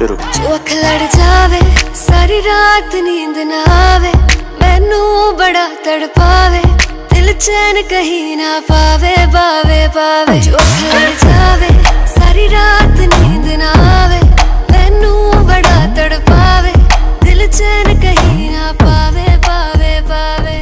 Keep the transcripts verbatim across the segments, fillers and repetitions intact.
शुरू। जो अख लड़ जावे सारी रात नींद ना आवे, मैनू बड़ा तड़पावे, दिल चैन कहीं ना पावे पावे पावे। जो अख लड़ जावे सारी रात नींद ना आवे, मैनू बड़ा तड़पावे, दिल चैन कहीं ना पावे पावे पावे।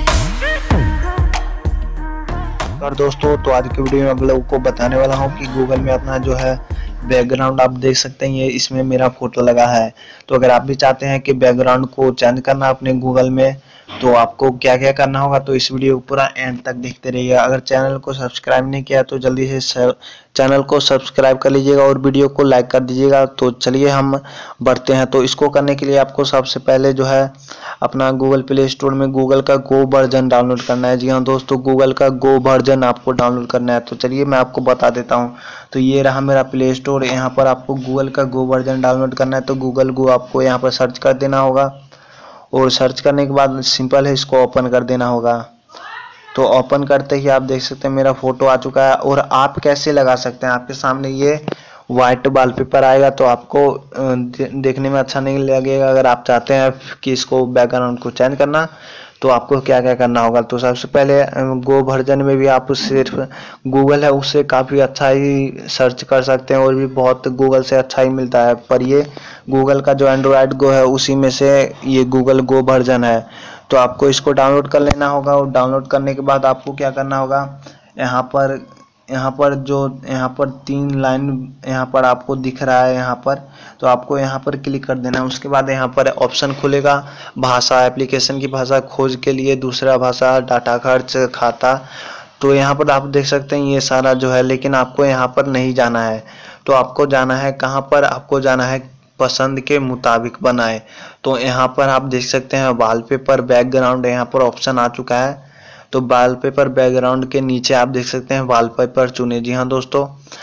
और दोस्तों, तो आज की वीडियो में आप लोगों को बताने वाला हूँ कि गूगल में अपना जो है बैकग्राउंड आप देख सकते हैं, ये इसमें मेरा फोटो लगा है। तो अगर आप भी चाहते हैं कि बैकग्राउंड को चेंज करना अपने गूगल में, तो आपको क्या क्या करना होगा, तो इस वीडियो को पूरा एंड तक देखते रहिएगा। अगर चैनल को सब्सक्राइब नहीं किया तो जल्दी से चैनल को सब्सक्राइब कर लीजिएगा और वीडियो को लाइक कर दीजिएगा। तो चलिए हम बढ़ते हैं। तो इसको करने के लिए आपको सबसे पहले जो है अपना गूगल प्ले स्टोर में गूगल का गो वर्जन डाउनलोड करना है। जी हाँ दोस्तों, गूगल का गो वर्जन आपको डाउनलोड करना है। तो चलिए मैं आपको बता देता हूँ। तो ये रहा मेरा प्ले स्टोर, यहाँ पर आपको गूगल का गो वर्जन डाउनलोड करना है। तो गूगल गो आपको यहाँ पर सर्च कर देना होगा और सर्च करने के बाद सिंपल है, इसको ओपन कर देना होगा। तो ओपन करते ही आप देख सकते हैं मेरा फोटो आ चुका है। और आप कैसे लगा सकते हैं, आपके सामने ये वाइट वॉलपेपर आएगा, तो आपको देखने में अच्छा नहीं लगेगा। अगर आप चाहते हैं कि इसको बैकग्राउंड को चेंज करना, तो आपको क्या क्या करना होगा। तो सबसे पहले गो वर्जन में भी आप सिर्फ गूगल है उससे काफ़ी अच्छा ही सर्च कर सकते हैं, और भी बहुत गूगल से अच्छा ही मिलता है। पर ये गूगल का जो एंड्रॉयड गो है उसी में से ये गूगल गो वर्जन है। तो आपको इसको डाउनलोड कर लेना होगा, और डाउनलोड करने के बाद आपको क्या करना होगा, यहाँ पर यहाँ पर जो यहाँ पर तीन लाइन यहाँ पर आपको दिख रहा है यहाँ पर, तो आपको यहाँ पर क्लिक कर देना है। उसके बाद यहाँ पर ऑप्शन खुलेगा भाषा, एप्लीकेशन की भाषा, खोज के लिए दूसरा भाषा, डाटा खर्च, खाता। तो यहाँ पर आप देख सकते हैं ये सारा जो है, लेकिन आपको यहाँ पर नहीं जाना है। तो आपको जाना है कहाँ पर, आपको जाना है पसंद के मुताबिक बनाए। तो यहाँ पर आप देख सकते हैं वॉलपेपर बैकग्राउंड यहाँ पर ऑप्शन आ चुका है। तो वॉलपेपर बैकग्राउंड के नीचे आप देख सकते हैं वॉलपेपर चुने। जी हाँ दोस्तों,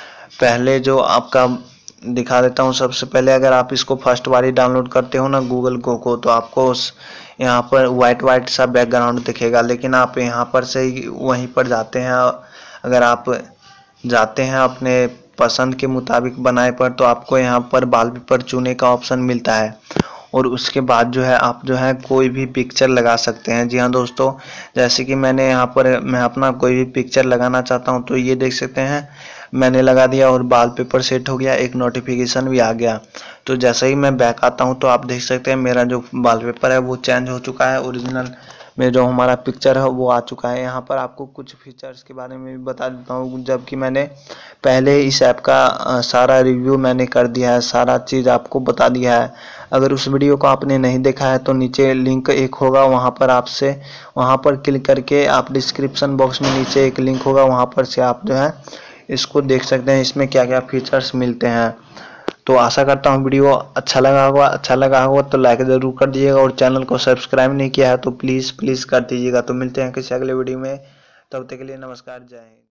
पहले जो आपका दिखा देता हूँ। सबसे पहले अगर आप इसको फर्स्ट बारी डाउनलोड करते हो ना गूगल गो को, तो आपको यहाँ पर वाइट वाइट सा बैकग्राउंड दिखेगा, लेकिन आप यहाँ पर से ही वहीं पर जाते हैं। अगर आप जाते हैं अपने पसंद के मुताबिक बनाए पर, तो आपको यहाँ पर वॉलपेपर चुने का ऑप्शन मिलता है। और उसके बाद जो है आप जो है कोई भी पिक्चर लगा सकते हैं। जी हाँ दोस्तों, जैसे कि मैंने यहाँ पर मैं अपना कोई भी पिक्चर लगाना चाहता हूँ, तो ये देख सकते हैं मैंने लगा दिया और वॉलपेपर सेट हो गया, एक नोटिफिकेशन भी आ गया। तो जैसे ही मैं बैक आता हूँ तो आप देख सकते हैं मेरा जो वॉलपेपर है वो चेंज हो चुका है, ओरिजिनल में जो हमारा पिक्चर है वो आ चुका है। यहाँ पर आपको कुछ फीचर्स के बारे में भी बता देता हूँ, जबकि मैंने पहले इस ऐप का सारा रिव्यू मैंने कर दिया है, सारा चीज़ आपको बता दिया है। अगर उस वीडियो को आपने नहीं देखा है तो नीचे लिंक एक होगा, वहाँ पर आपसे वहाँ पर क्लिक करके आप डिस्क्रिप्शन बॉक्स में नीचे एक लिंक होगा, वहाँ पर से आप जो है इसको देख सकते हैं, इसमें क्या क्या फीचर्स मिलते हैं। तो आशा करता हूँ वीडियो अच्छा लगा होगा। अच्छा लगा होगा तो लाइक ज़रूर कर दीजिएगा, और चैनल को सब्सक्राइब नहीं किया है तो प्लीज़ प्लीज़ कर दीजिएगा। तो मिलते हैं किसी अगले वीडियो में, तब तक के लिए नमस्कार, जय हिंद।